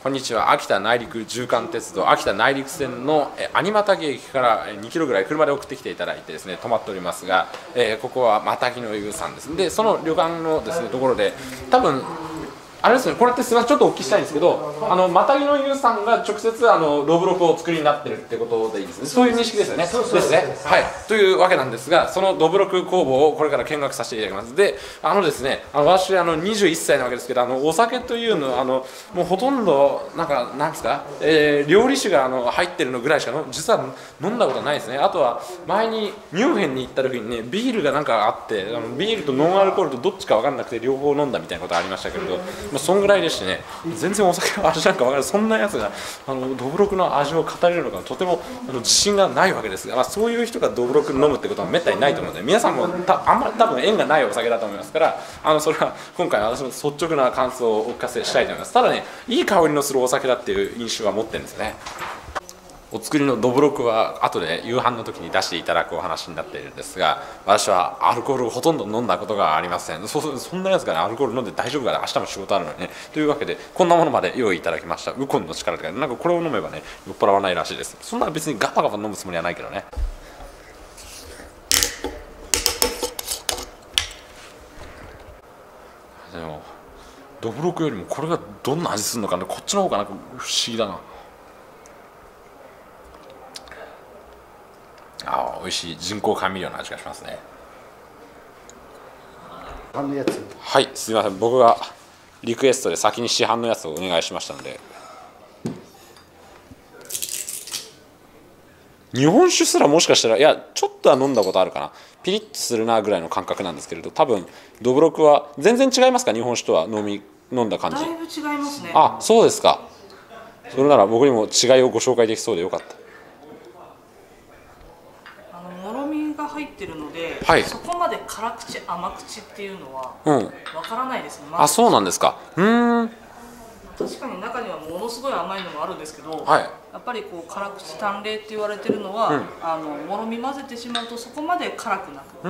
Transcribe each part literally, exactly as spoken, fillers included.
こんにちは。秋田内陸縦貫鉄道秋田内陸線の有馬滝駅からにキロぐらい車で送ってきていただいてですね、泊まっておりますが、えー、ここはマタギの湯さんです。でその旅館のですねところで、多分あれですね、これってすみません、ちょっとお聞きしたいんですけど、あのマタギの湯さんが直接あのロブロクをお作りになってるってことでいいですね。そういう認識ですよね。そうですね。はい。というわけなんですが、そのロブロク工房をこれから見学させていただきます。で、あのですね、あの私あのにじゅういっさいなわけですけど、あのお酒というのはあのもうほとんどなんかなんですか、えー、料理酒があの入ってるのぐらいしかの実は飲んだことはないですね。あとは前にミュンヘンに行った時にね、ビールがなんかあって、あのビールとノンアルコールとどっちか分かんなくて両方飲んだみたいなことありましたけれど、まあそんぐらいでしてね、全然お酒の味なんか分からない、そんなやつがあのどぶろくの味を語れるのかとてもあの自信がないわけですが、まあ、そういう人がどぶろく飲むってことはめったにないと思うので、皆さんもたあんまり多分縁がないお酒だと思いますから、あのそれは今回私の率直な感想をお聞かせしたいと思います。ただね、いい香りのするお酒だっていう印象は持ってるんですね。お作りのどぶろくは後で夕飯の時に出していただくお話になっているんですが、私はアルコールをほとんど飲んだことがありません。 そ, そんなやつが、ね、アルコール飲んで大丈夫かな、明日も仕事あるのにね。というわけでこんなものまで用意いただきました。ウコンの力とか、なんかこれを飲めばね酔っ払わないらしいです。そんな別にガバガバ飲むつもりはないけどね。でもどぶろくよりもこれがどんな味するのかね、こっちの方がなんか不思議だな。あ、美味しい人工甘味料の味がしますね。 市販のやつ。 はい、すみません、僕がリクエストで先に市販のやつをお願いしましたので。日本酒すらもしかしたら、いやちょっとは飲んだことあるかな、ピリッとするなぐらいの感覚なんですけれど、多分どぶろくは全然違いますか、日本酒とは飲み飲んだ感じ。 だいぶ違いますね。 あ、そうですか。それなら僕にも違いをご紹介できそうでよかった。 入ってるので、 はい、 そこまで辛口甘口っていうのはわからないですね、 うん、あ、そうなんですか。うーん、 確かに中にはものすごい甘いのもあるんですけど、 はい、 やっぱりこう辛口淡麗って言われてるのは、うん、あのもろみ混ぜてしまうとそこまで辛くなく、 うん、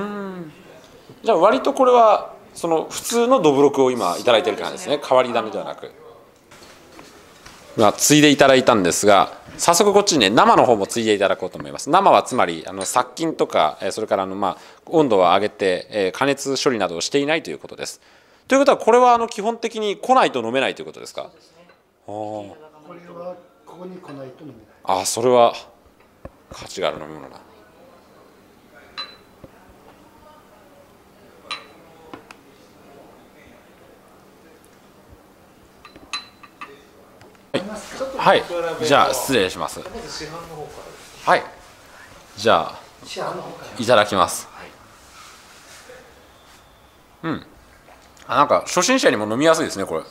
じゃあ割とこれはその普通のどぶろくを今いただいてる感じですね。変わり種ではなく、まあ、ついでいただいたんですが、早速こっちにね生の方もついでいただこうと思います。生はつまりあの殺菌とか、それからあの、まあ、温度を上げて、えー、加熱処理などをしていないということです。ということはこれはあの基本的に来ないと飲めないということですか。そうですね。あ、 これはここに来ないと飲めない。 あ、それは価値がある飲み物だ。はい、じゃあ失礼します。はい、じゃあいただきます。うん、あ、なんか初心者にも飲みやすいですねこれ。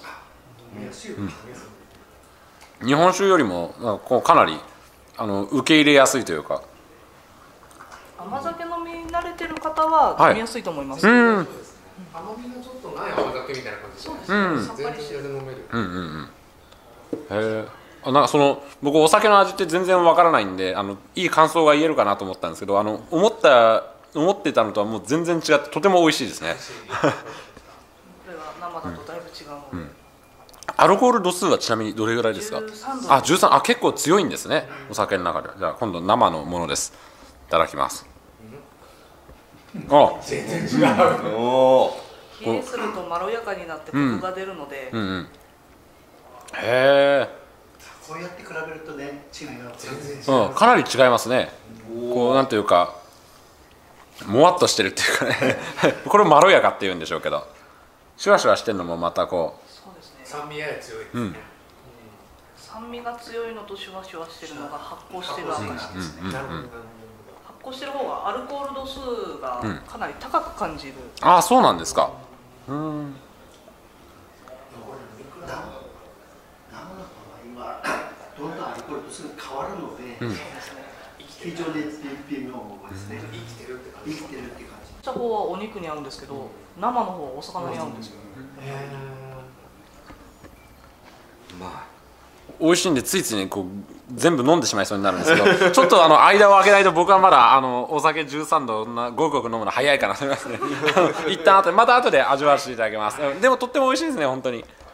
うん、日本酒よりもこうかなりあの受け入れやすいというか。 甘酒飲み慣れてる方は飲みやすいと思います。 はい、うん、甘みがちょっとない甘酒みたいな感じですね。 そうですね、 全然飲める。 うんうんうん。へえ。あ、なんかその僕お酒の味って全然わからないんで、あのいい感想が言えるかなと思ったんですけど、あの思った思ってたのとはもう全然違ってとても美味しいですね。 これは生だとだいぶ違うので、うんうん、 アルコール度数はちなみにどれぐらいですか。 じゅうさんど。 あ、じゅうさん、あ、結構強いんですね、お酒の中では。じゃあ今度生のものです。いただきます。あ、 全然違う。おお。 冷えするとまろやかになってコクが出るので、 うんうんうん、へえ。 そうやって比べるとね、違いが全然違う、うん、かなり違いますね。こうなんていうかもわっとしてるっていうかねこれまろやかっていうんでしょうけど、シュワシュワしてるのもまたこう、 そうですね、 酸味やや強いですね、うん、 酸味が強いのとシュワシュワしてるのが発酵してる証ですね。発酵してる方がアルコール度数がかなり高く感じる、 うん、ああ、そうなんですか。うん、 どんどんアルコール度数が変わるので、うん、非常に微妙ですね。生きてるって感じ。生きてるって感じ。 した方はお肉に合うんですけど、生の方はお魚に合うんですよ。へー、まあ美味しいんでついついねこう全部飲んでしまいそうになるんですけどちょっとあの間を空けないと僕はまだあのお酒じゅうさんどなごくごく飲むの早いかなと思いますね一旦後でまた後で味わわせていただきます。でもとっても美味しいですね本当に。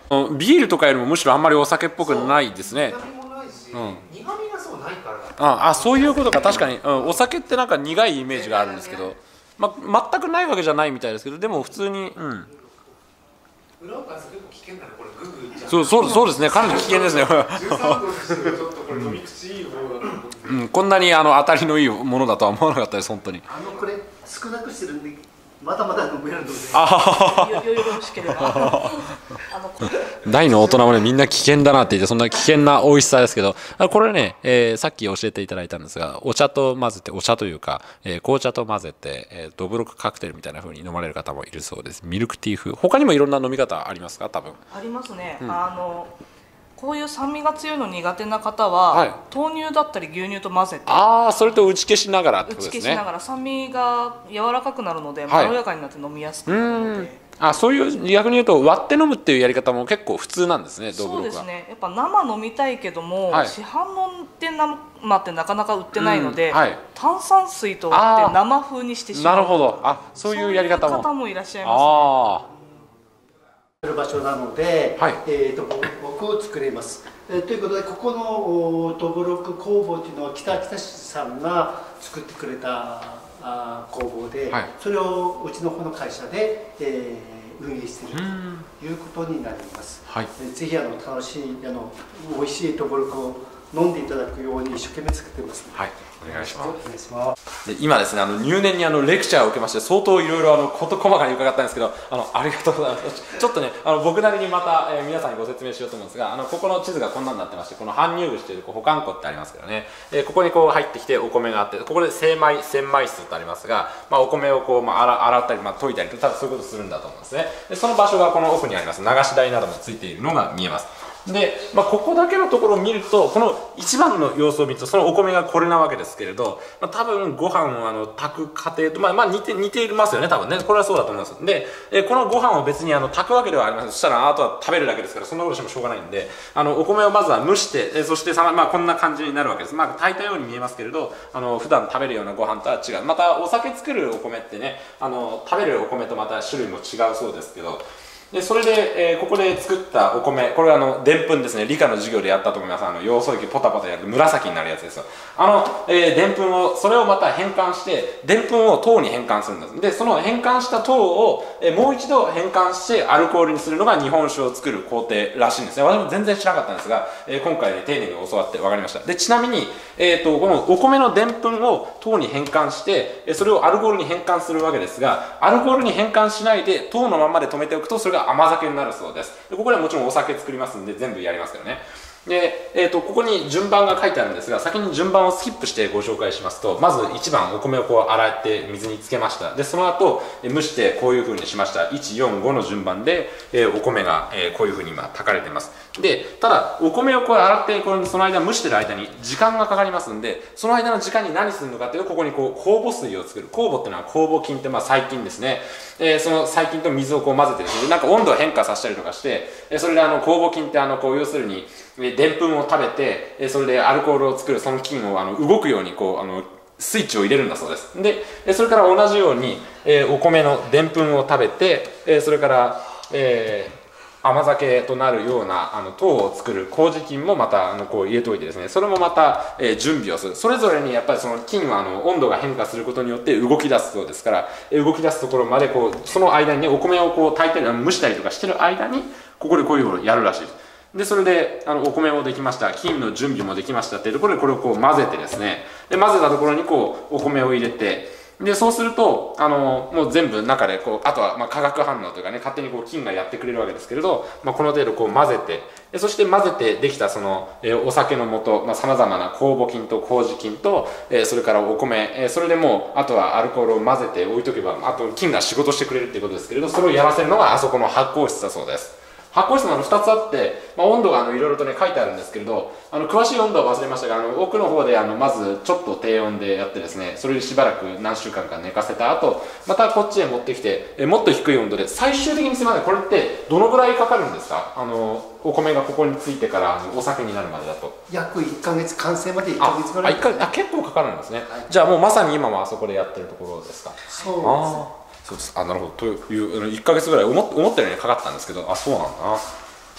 ビールとかよりもむしろあんまりお酒っぽくないですね。 苦味もないし、 うん、 苦味がそうないからだ。 ああ、そういうことか。確かに、うん、お酒ってなんか苦いイメージがあるんですけど、ま、全くないわけじゃないみたいですけど、でも普通に、うん、 裏を返すと結構危険なの、これググじゃん。 そうそうそうですね、かなり危険ですね。 じゅうさんどにしてちょっとこれ飲み口いい方だと思って、 うん、こんなにあの当たりのいいものだとは思わなかったです、本当に。 あのこれ少なくしてるんでまだまだ飲めるので、 あよよろしければあの大の大人もね、みんな危険だなって言って、そんな危険な美味しさですけど、これね、えー、さっき教えていただいたんですが、お茶と混ぜて、お茶というか、えー、紅茶と混ぜて、えー、ドブロクカクテルみたいな風に飲まれる方もいるそうです。ミルクティー風。他にもいろんな飲み方ありますか？多分ありますね、 うん、 あのこういう酸味が強いの苦手な方は、はい、豆乳だったり牛乳と混ぜて、 ああ、それと打ち消しながらってことですね。 打ち消しながら酸味が柔らかくなるので、まろやかになって飲みやすくなるので、はい、 あ、そういう逆に言うと割って飲むっていうやり方も結構普通なんですね。ドブロクは。 そうですね。やっぱ生飲みたいけども、はい、市販ので生ってなかなか売ってないので、はい、炭酸水と割って生風にしてしまう。 なるほど。あ、そういうやり方も。 そういう方もいらっしゃいますね。ある場所なので、はい、えーと僕を作れます、えー、ということでここのどぶろく工房というのは北秋田市さんが作ってくれたあ工房で、はい、それをうちの方の会社で、えー、運営しているということになります、はい、えー、ぜひあの楽しいあの美味しいどぶろくを飲んでいただくように一生懸命作ってます、ね、 はい、お願いします。 お願いします。 で今ですね、あの入念にあのレクチャーを受けまして、相当いろいろあの事細かに伺ったんですけど、あのありがとうございます。ちょっとね、あの僕なりにまた、えー、皆さんにご説明しようと思うんですが、あのここの地図がこんなになってまして、この搬入口というこう保管庫ってありますけどね、えー、ここにこう入ってきてお米があって、ここで精米洗米室ってありますが、まあ、お米をこう、まあ、洗, 洗ったり、まあ、溶いたりと、多分そういうことするんだと思うんですね。でその場所がこの奥にあります流し台などもついているのが見えます。で、まあ、ここだけのところを見ると、この一番の様子を見ると、そのお米がこれなわけですけれど、まあ、多分ご飯をあの炊く過程と、まあ、まあ似て似ていますよね、多分ね。これはそうだと思います。で、えこのご飯を別にあの炊くわけではありません。そしたらあとは食べるだけですから、そんなことしてもしょうがないんで、あのお米をまずは蒸して、えそしてさ、まあ、こんな感じになるわけです。まあ、炊いたように見えますけれど、あの普段食べるようなご飯とは違う。またお酒作るお米ってね、あの食べるお米とまた種類も違うそうですけど、でそれで、えー、ここで作ったお米、これはあのでんぷんですね。理科の授業でやったと思います。あのヨウ素液ポタポタやると紫になるやつですよ。あのでんぷんを、それをまた変換してでんぷんを糖に変換するんです。でその変換した糖を、えー、もう一度変換してアルコールにするのが日本酒を作る工程らしいんですね。私も全然知らなかったんですが、えー、今回、ね、丁寧に教わって分かりました。でちなみに、えー、とこのお米のでんぷんを糖に変換してそれをアルコールに変換するわけですが、アルコールに変換しないで糖のままで止めておくとそれが甘酒になるそうです。でここではもちろんお酒作りますんで全部やりますけどね。で、えー、とここに順番が書いてあるんですが、先に順番をスキップしてご紹介しますと、まずいちばんお米をこう洗って水につけました。でその後蒸してこういう風にしました。いち、よん、ごの順番で、えー、お米が、えー、こういう風に今炊かれています。でただお米をこう洗ってこのその間蒸してる間に時間がかかりますんで、その間の時間に何するのかというと、ここにこう酵母水を作る。酵母っていうのは酵母菌ってまあ細菌ですね。えー、その細菌と水をこう混ぜてですね、なんか温度を変化させたりとかして、えー、それであの酵母菌ってあのこう要するにでんぷんを食べて、えー、それでアルコールを作るその菌をあの動くようにこうあのスイッチを入れるんだそうです。でそれから同じように、えー、お米のでんぷんを食べて、えー、それから、えー甘酒となるようなあの糖を作る麹菌もまたあのこう入れておいてですね、それもまた、えー、準備をする。それぞれにやっぱりその菌はあの温度が変化することによって動き出すそうですから、えー、動き出すところまでこうその間にね、お米をこう炊いたり蒸したりとかしてる間にここでこういうのをやるらしいです。でそれであのお米もできました、菌の準備もできましたっていうところでこれをこう混ぜてですね、で混ぜたところにこうお米を入れて、でそうするとあのもう全部中でこうあとはまあ化学反応というかね、勝手にこう菌がやってくれるわけですけれど、まあ、この程度こう混ぜて、でそして混ぜてできたその、えー、お酒の素さまざ、まな酵母菌と麹菌と、えー、それからお米、えー、それでもうあとはアルコールを混ぜて置いとけばあと菌が仕事してくれるっていうことですけれど、それをやらせるのがあそこの発酵室だそうです。発酵室もあのふたつあって、まあ、温度があのいろいろとね書いてあるんですけれど、あの詳しい温度は忘れましたが、あの奥の方であのまずちょっと低温でやってですね、それでしばらく何週間か寝かせた後、またこっちへ持ってきて、えもっと低い温度で最終的に、すみません、これってどのぐらいかかるんですか？あのお米がここについてからお酒になるまでだと。 約いっかげつ、完成までいっかげつぐらい、 ね、ああ結構かかるんですね、はい、じゃあもうまさに今もあそこでやってるところですか？ そうです。 あそうです。あ、なるほど。といういっかげつぐらい思思ったようにかかったんですけど、あ、そうなんだな。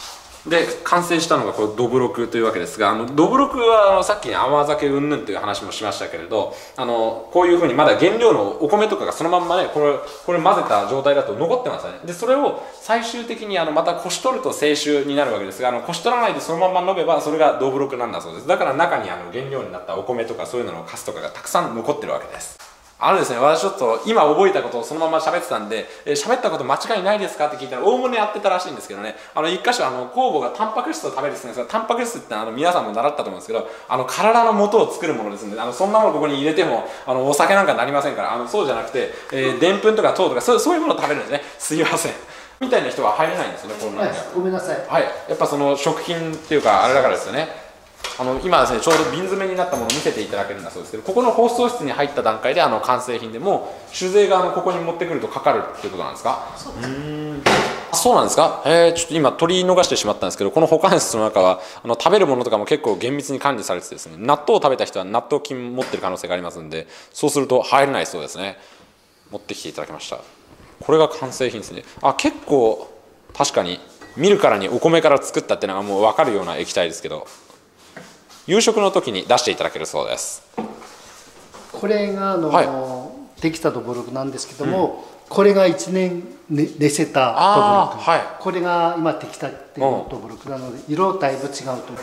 で完成したのがこのどぶろくというわけですが、あのどぶろくはあのさっきに甘酒うんぬんという話もしましたけれど、あのこういうふうにまだ原料のお米とかがそのまんまね、これこれ混ぜた状態だと残ってますよね。でそれを最終的にあのまたこし取ると清酒になるわけですが、あのこし取らないでそのまま飲めばそれがどぶろくなんだそうです。だから中にあの原料になったお米とかそういうののカスとかがたくさん残ってるわけです。あのですね、私ちょっと今覚えたことをそのまま喋ってたんで、えー、喋ったこと間違いないですかって聞いたらおおむねやってたらしいんですけどね、あの一箇所あの酵母がタンパク質を食べるですね、タンパク質ってあの皆さんも習ったと思うんですけど、あの体の元を作るものですので、あのそんなものここに入れてもあのお酒なんかなりませんから、あのそうじゃなくてでんぷんとか糖とかそう、そういうものを食べるんですね。すいませんみたいな人は入れないんですよね、この中には。 ごめんなさい。 はい、やっぱその食品っていうかあれだからですよね。あの今ですね、ちょうど瓶詰めになったものを見せていただけるんだそうですけど、ここの包装室に入った段階であの完成品でも酒税があのここに持ってくるとかかるっていうことなんですか？そうです。うーん、あ、そうなんですか。えー、ちょっと今取り逃してしまったんですけど、この保管室の中はあの食べるものとかも結構厳密に管理されててですね、納豆を食べた人は納豆菌持ってる可能性がありますんで、そうすると入れないそうですね。持ってきていただきました。これが完成品ですね。あ、結構確かに見るからにお米から作ったっていうのがもう分かるような液体ですけど、夕食の時に出していただけるそうです。 これがあの、はい、できたどぶろくなんですけども、うん、これがいちねん寝せたどぶろく、はい、これが今できたっていうどぶろくなので、色だいぶ違うと思います。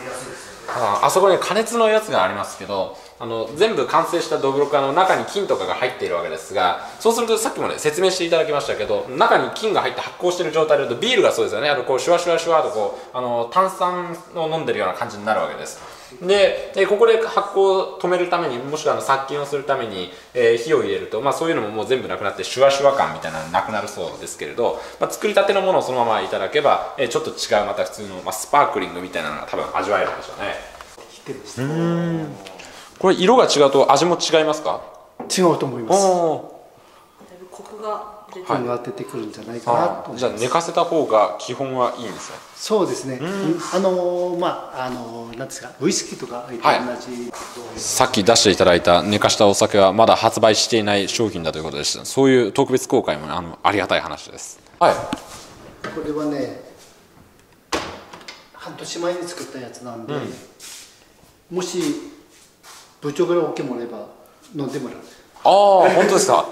あ, あそこに加熱のやつがありますけど、あの全部完成したどぶろくの中に菌とかが入っているわけですが、そうするとさっきもね説明していただきましたけど、中に菌が入って発酵している状態だとビールがそうですよね、あのこうシュワシュワシュワとこうあの炭酸を飲んでるような感じになるわけです。で, でここで発酵を止めるために、もしくはあの殺菌をするために、えー、火を入れると、まあ、そういうのももう全部なくなってシュワシュワ感みたいなのなくなるそうですけれど、まあ、作りたてのものをそのままいただけば、えー、ちょっと違うまた普通の、まあ、スパークリングみたいなのが多分味わえるんでしょうね。うーん、これ色が違うと味も違いますか？ 違うと思います。 コクが出てコクが出てくるんじゃないかなと思います。 じゃあ寝かせた方が基本はいいんですね。 そうですね。あのまああのなんですか、ウイスキーとか同じ、はい、 さっき出していただいた寝かしたお酒はまだ発売していない商品だということでした。そういう特別公開もあのありがたい話です。はい。 これはね、半年前に作ったやつなんで、うん、もし部長から オーケー もらえば飲んでもらう。 ああ、本当ですか。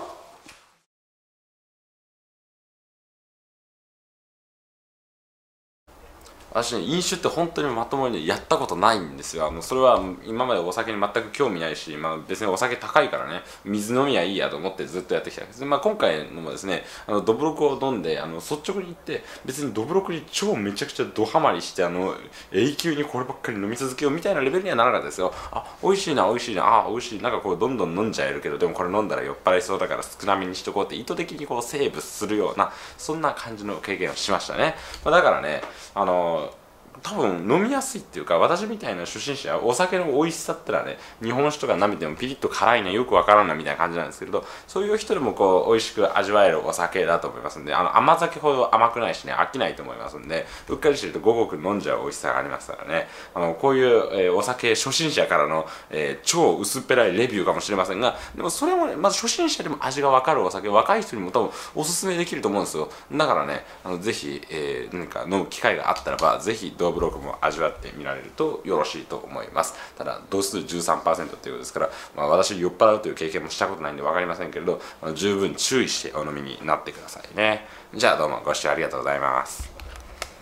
私ね、飲酒って本当にまともにやったことないんですよ。あのそれは今までお酒に全く興味ないし、まあ、別にお酒高いからね、水飲みはいいやと思ってずっとやってきたんです。まあ、今回のもですね、あのどぶろくを飲んであの率直に言って、別にどぶろくに超めちゃくちゃドハマりして、あの永久にこればっかり飲み続けようみたいなレベルにはならなかったですよ。あ、美味しいな美味しいな、あ、美味しい、なんかこうどんどん飲んじゃえるけど、でもこれ飲んだら酔っ払いそうだから少なめにしとこうって意図的にこうセーブするような、そんな感じの経験をしましたね。まあ、だからね、あの多分飲みやすいっていうか、私みたいな初心者はお酒の美味しさってのはね、日本酒とか舐めてもピリッと辛いね、よくわからんなみたいな感じなんですけれど、そういう人でもこう美味しく味わえるお酒だと思いますんで、あの甘酒ほど甘くないしね、飽きないと思いますんで、うっかりしてるとごごく飲んじゃう美味しさがありますからね、あのこういう、えー、お酒初心者からの、えー、超薄っぺらいレビューかもしれませんが、でもそれもね、まず初心者でも味がわかるお酒、若い人にも多分おすすめできると思うんですよ。だからね、あのぜひ、えー、何か飲む機会があったらば、ぜひどぶろくも味わってみられるとよろしいと思います。ただ度数 じゅうさんパーセント ということですから、まあ、私酔っ払うという経験もしたことないんで分かりませんけれど、まあ、十分注意してお飲みになってくださいね。じゃあどうもご視聴ありがとうございます。